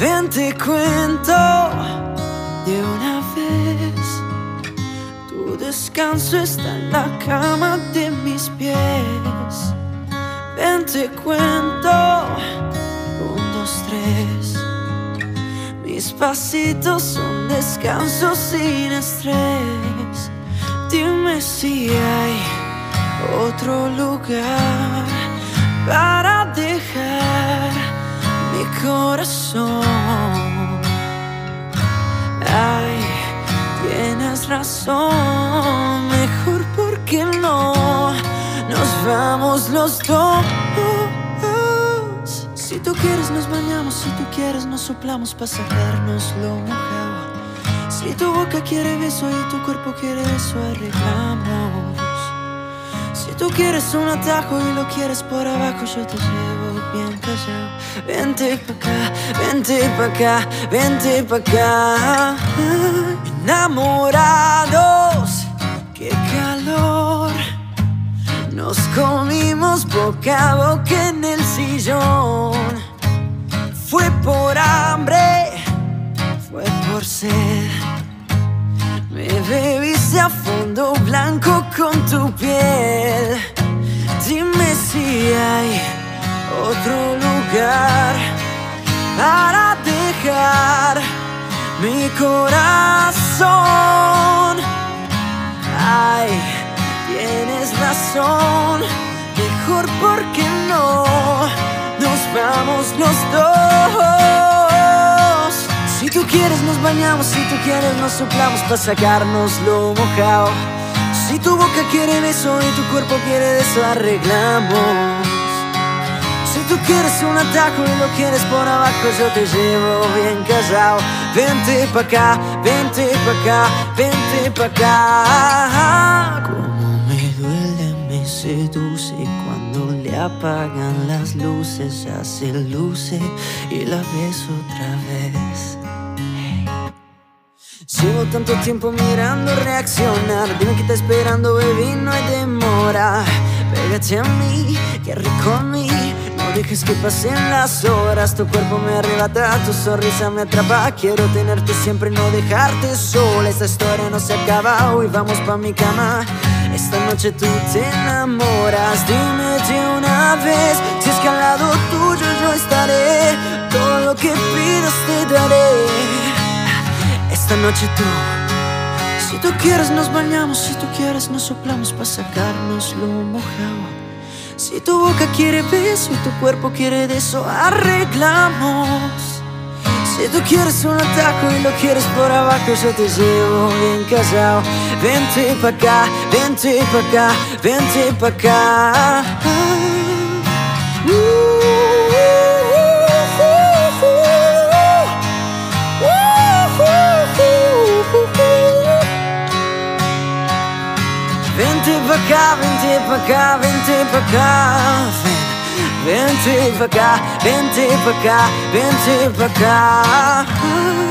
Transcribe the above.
Ven, te cuento de una vez. Tu descanso está en la cama de mis pies. Ven, te cuento. 1, 2, 3. Mis pasitos son descansos sin estrés. Dime si hay otro lugar para dejar mi corazón. Ay, tienes razón. Mejor porque no nos vamos los dos. Si tú quieres nos bañamos, si tú quieres nos soplamos para sacarnos lo mojado. Si tu boca quiere beso y tu cuerpo quiere eso, arreglamos. Si tú quieres un atajo y lo quieres por abajo, yo te llevo bien callado. Vente pa' acá, vente pa' acá, vente pa' acá. Enamorados, qué calor. Nos comimos boca a boca en el sillón. Fue por hambre, fue por sed. Me bebiste a fondo blanco con tu piel. Dime si hay otro lugar para dejar mi corazón. Ay, tienes razón. Mejor porque no nos vamos los dos. Si tú quieres nos bañamos, si tú quieres nos soplamos para sacarnos lo mojado. Si tu boca quiere beso y tu cuerpo quiere de eso, arreglamos. Si tú quieres un atajo y lo quieres por abajo, yo te llevo bien callado. Vente pa' acá, vente pa' acá, vente pa' acá. Como me duele, me seduce cuando le apagan las luces. Ya se luce y la beso otra vez. Llevo tanto tiempo mirando reaccionar. Dime que está esperando, baby, no hay demora. Pégate a mí, qué rico a mí. No dejes que pasen las horas. Tu cuerpo me arrebata, tu sonrisa me atrapa. Quiero tenerte siempre, no dejarte sola. Esta historia no se acaba, hoy vamos pa' mi cama. Esta noche tú te enamoras. Dime de una vez si es que al lado tuyo yo estaré. Todo lo que pidas te daré. Esta noche tú, si tú quieres nos bañamos, si tú quieres nos soplamos para sacarnos lo mojado. Si tu boca quiere beso y tu cuerpo quiere de eso, arreglamos. Si tú quieres un atajo y lo quieres por abajo, yo te llevo bien callado. Vente pa' acá, vente pa' acá, vente pa' acá. Vente pa' acá, vente pa' acá, vente pa' acá. Vente pa' acá, vente pa' acá, vente pa' acá.